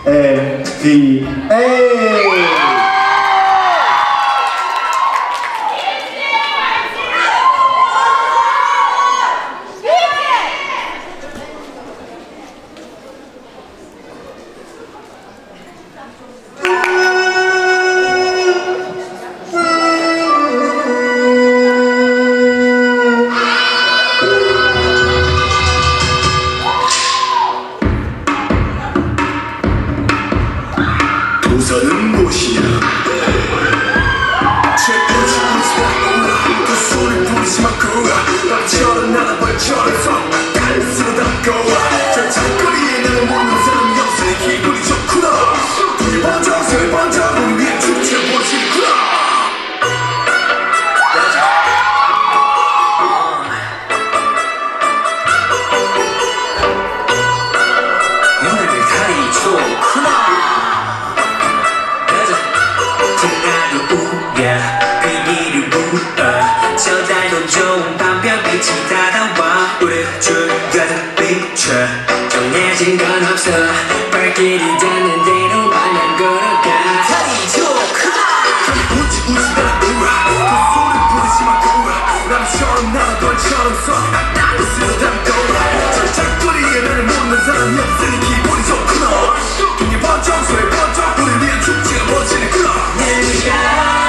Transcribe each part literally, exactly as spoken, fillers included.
M D A 우선은 무엇이냐 최고의 죽음이 그 소리 부리지 마고 밤처럼 나는 벌처럼 속 달스로 담고 저 장거리에 나를 묻는 사람이 없으니 기분이 좋구나 우리 번쩍 세 번쩍 우리 위에 축제 보시구나 오늘 달이 좋구나 저 달도 좋은 밤별빛이 다가와 우리 줄 가득 비춰 정해진 건 없어 발길이 닿는 대로 마냥 걸어가 달이 좋구나 우지 우지가 우라 그 소리 부르지 마고 남처럼 나는 벌처럼 서 땅을 담고 저 장거리에 나를 묻는 사람이 없으니 기분이 좋구나 동이 번쩍 소리 번쩍 우리 위에 축제가 멋지니구나 내가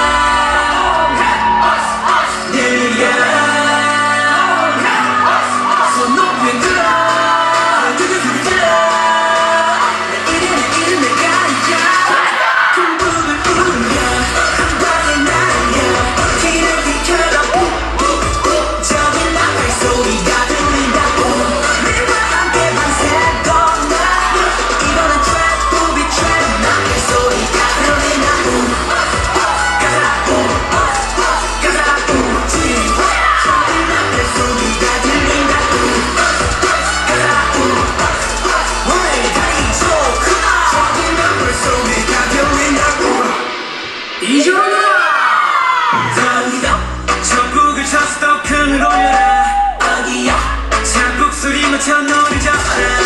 전국을 쳤어 큰 올려라 어기야 장국 소리만 쳐 노래 져라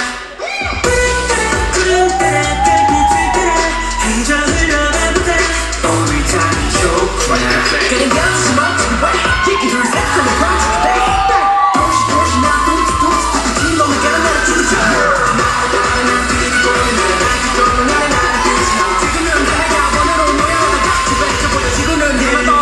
구름 따라 달빛을 따라 해저 흘러가보자 오늘 달이 좋구나 그냥 변수 멈추고 봐 얘기 둘 셋 하면 멈추고 돼 도시 도시 나 도시 도시 도시 뒤로만 가는 나라 죽이자 나를 따라 난 그리고 보이는 나를 날 뒤로 나를 나를 뒤지 지금은 내가 원으로 모여오는 같이 뱉어보여 지구는 내가